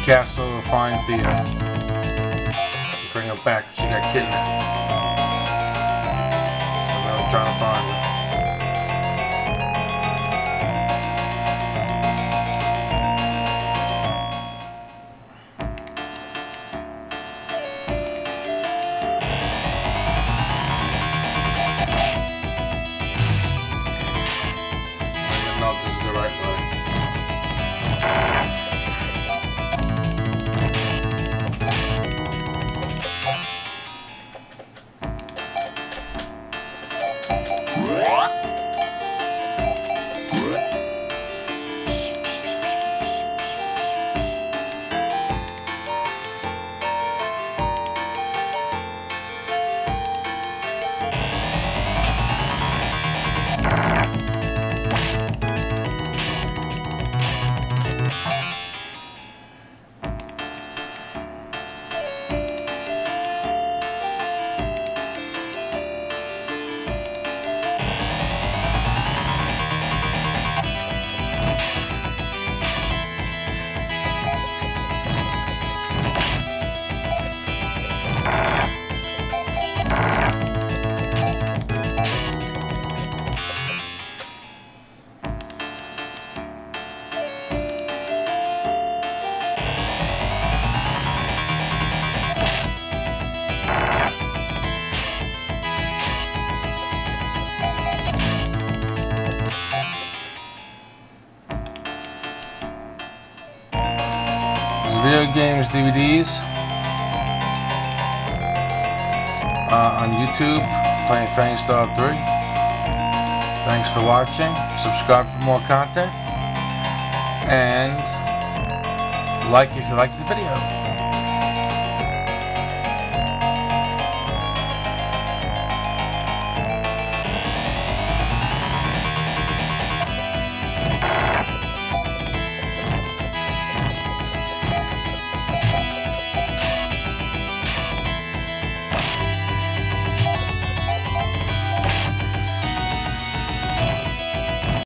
castle to find Thea. Bring her back. She got kidnapped. So now I'm trying to find her. I don't know if this is the right way. Video games DVDs on YouTube, playing Phantasy Star 3. Thanks for watching. Subscribe for more content, and like if you like the video.